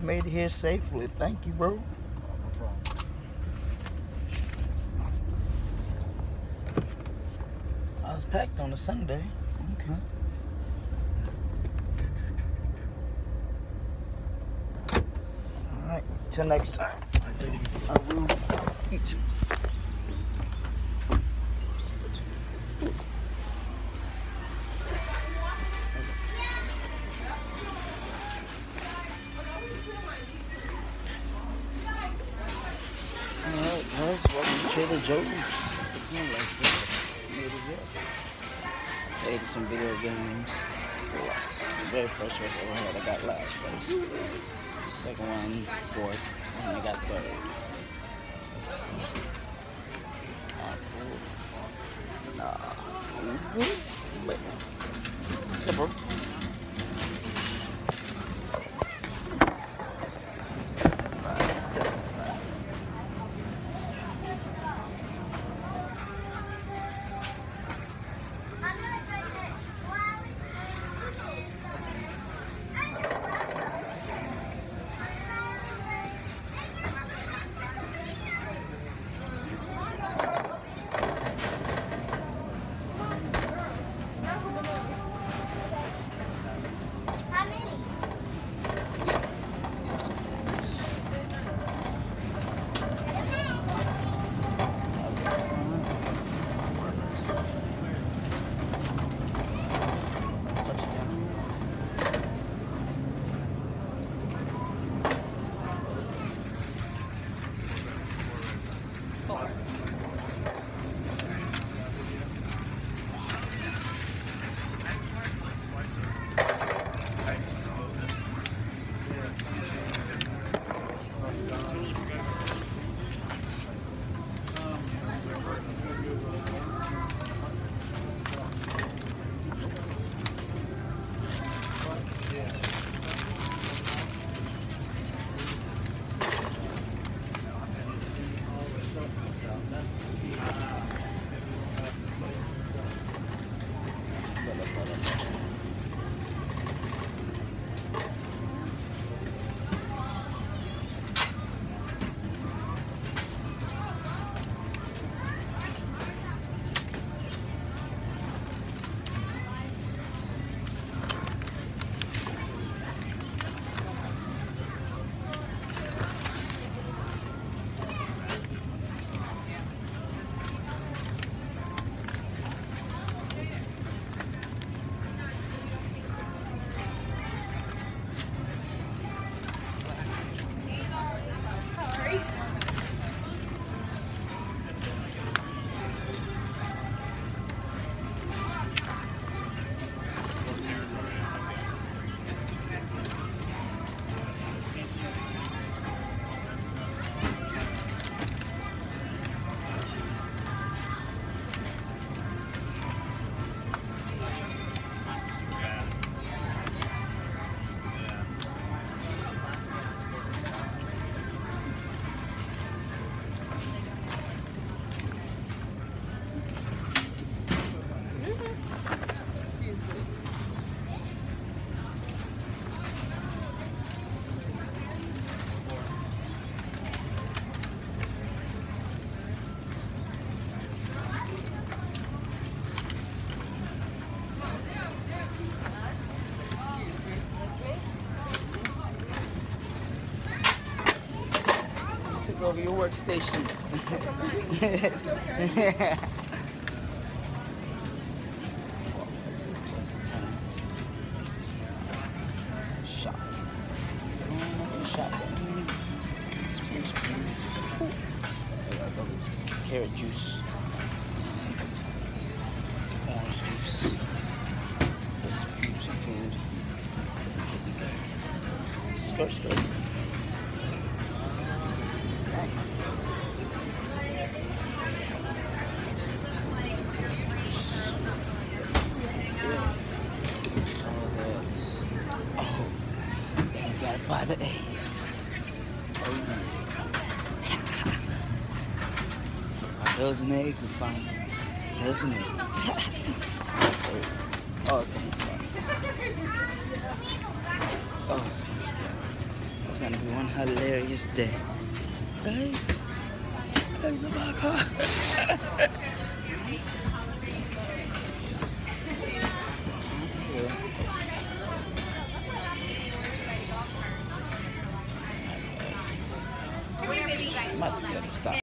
made it here safely. Thank you, bro. No problem. I was packed on a Sunday. Okay. All right. Till next time. I will eat you. Alright guys, welcome to Trader Joe's. Played some video games. The very first race I ever had, I got last place. The second one, fourth, and I got third. So cool. Nah. Wait. What's up, bro? Over your workstation. Shop. Carrot juice. Some orange juice. This food. Skirt. By the eggs. A dozen eggs is fine. A dozen eggs. Oh, it's gonna be fun. Oh, it's gonna be fun. It's gonna be hilarious day. Hey, hey, the my car. I'm about to get a stop.